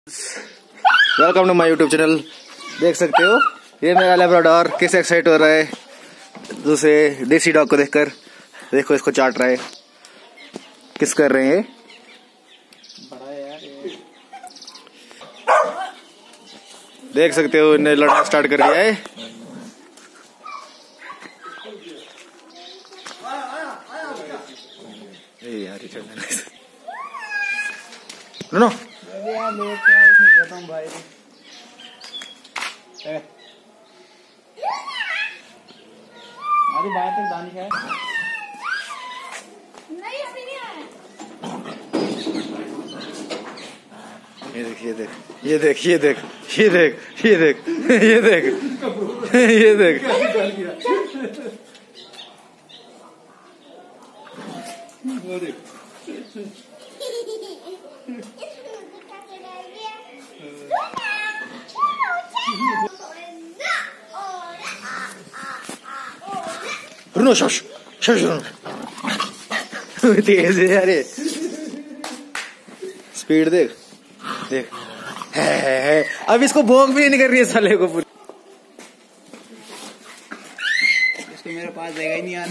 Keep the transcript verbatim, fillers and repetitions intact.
Welcome to my YouTube channel. देख सकते हो ये मेरा लैब्राडोर किस एक्साइट हो रहा है दूसरे देसी डॉग को देखकर। देखो इसको चाट रहा है। किस कर रहे हैं बड़ा है यार ये। देख सकते हो इन्हें लड़ना स्टार्ट कर दिया है। ए यार नो भाई हमारी बात तक दानिश है। नहीं अभी नहीं आया। ये देख ये देख ये देख ये देख ये देख ये देख ये देख ये देख वो देख रुनो शश शश तेज है अरे स्पीड देख देख है, है, है। अब इसको भोग भी नहीं कर रही है साले को पूरी। इसको मेरे पास जगह ही नहीं आना।